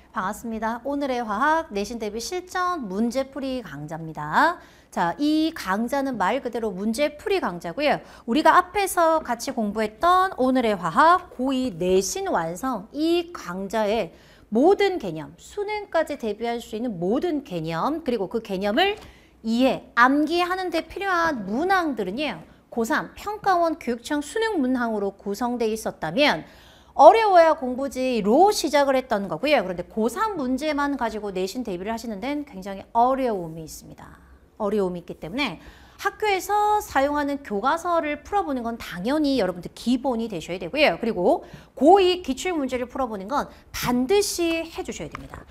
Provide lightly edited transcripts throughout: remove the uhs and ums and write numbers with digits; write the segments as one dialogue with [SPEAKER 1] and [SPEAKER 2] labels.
[SPEAKER 1] 반갑습니다. 오늘의 화학 내신 대비 실전 문제풀이 강좌입니다. 자, 이 강좌는 말 그대로 문제풀이 강좌고요. 우리가 앞에서 같이 공부했던 오늘의 화학 고2 내신 완성 이 강좌의 모든 개념, 수능까지 대비할 수 있는 모든 개념, 그리고 그 개념을 이해, 암기하는 데 필요한 문항들은요. 고3 평가원 교육청 수능 문항으로 구성되어 있었다면 어려워야 공부지로 시작을 했던 거고요. 그런데 고3 문제만 가지고 내신 대비를 하시는 데는 굉장히 어려움이 있습니다. 어려움이 있기 때문에 학교에서 사용하는 교과서를 풀어보는 건 당연히 여러분들 기본이 되셔야 되고요. 그리고 고2 기출문제를 풀어보는 건 반드시 해주셔야 됩니다.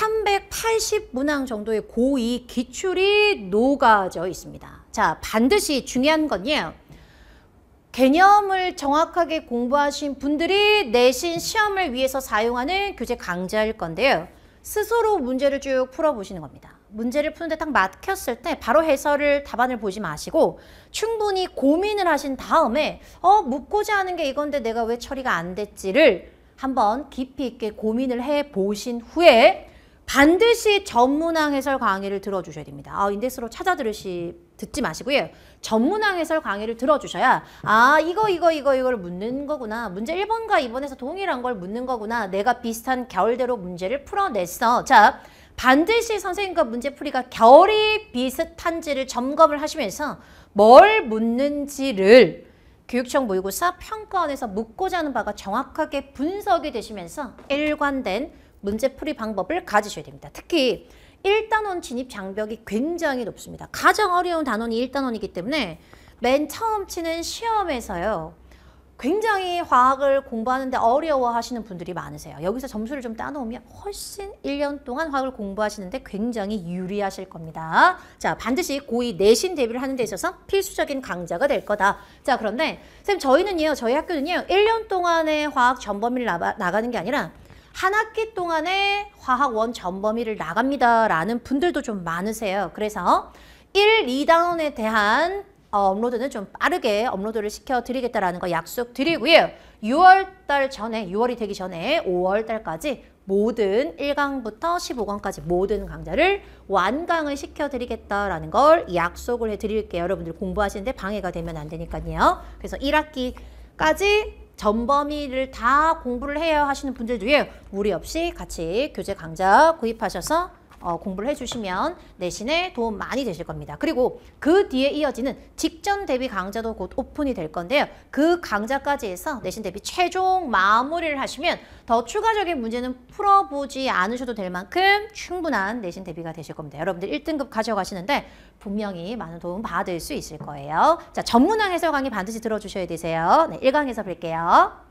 [SPEAKER 1] 380문항 정도의 고2 기출이 녹아져 있습니다. 자, 반드시 중요한 건요. 개념을 정확하게 공부하신 분들이 내신 시험을 위해서 사용하는 교재 강좌일 건데요. 스스로 문제를 쭉 풀어보시는 겁니다. 문제를 푸는데 딱 막혔을 때 바로 해설을 답안을 보지 마시고 충분히 고민을 하신 다음에 묻고자 하는 게 이건데 내가 왜 처리가 안 됐지를 한번 깊이 있게 고민을 해보신 후에 반드시 전문항 해설 강의를 들어주셔야 됩니다. 인덱스로 찾아 듣지 마시고요. 전문항 해설 강의를 들어주셔야 이걸 묻는 거구나. 문제 1번과 2번에서 동일한 걸 묻는 거구나. 내가 비슷한 결대로 문제를 풀어냈어. 자, 반드시 선생님과 문제풀이가 결이 비슷한지를 점검을 하시면서 뭘 묻는지를 교육청 모의고사 평가원에서 묻고자 하는 바가 정확하게 분석이 되시면서 일관된 문제풀이 방법을 가지셔야 됩니다. 특히 1단원 진입 장벽이 굉장히 높습니다. 가장 어려운 단원이 1단원이기 때문에 맨 처음 치는 시험에서요. 굉장히 화학을 공부하는데 어려워하시는 분들이 많으세요. 여기서 점수를 좀 따놓으면 훨씬 1년 동안 화학을 공부하시는데 굉장히 유리하실 겁니다. 자, 반드시 고2 내신 대비를 하는 데 있어서 필수적인 강좌가 될 거다. 자, 그런데 선생님 저희 학교는요. 1년 동안의 화학 전범위를 나가는 게 아니라 한 학기 동안에 화학원 전범위를 나갑니다. 라는 분들도 좀 많으세요. 그래서 1, 2단원에 대한 업로드는 좀 빠르게 업로드를 시켜드리겠다라는 거 약속드리고요. 6월달 전에, 6월이 되기 전에 5월달까지 모든 1강부터 15강까지 모든 강좌를 완강을 시켜드리겠다라는 걸 약속을 해드릴게요. 여러분들 공부하시는데 방해가 되면 안 되니까요. 그래서 1학기까지 전범위를 다 공부를 해야 하시는 분들도요. 무리 없이 같이 교재 강좌 구입하셔서 공부를 해주시면 내신에 도움 많이 되실 겁니다. 그리고 그 뒤에 이어지는 직전 대비 강좌도 곧 오픈이 될 건데요. 그 강좌까지 해서 내신 대비 최종 마무리를 하시면 더 추가적인 문제는 풀어보지 않으셔도 될 만큼 충분한 내신 대비가 되실 겁니다. 여러분들 1등급 가져가시는데 분명히 많은 도움 받을 수 있을 거예요. 자, 전문항 해설 강의 반드시 들어주셔야 되세요. 네, 1강에서 뵐게요.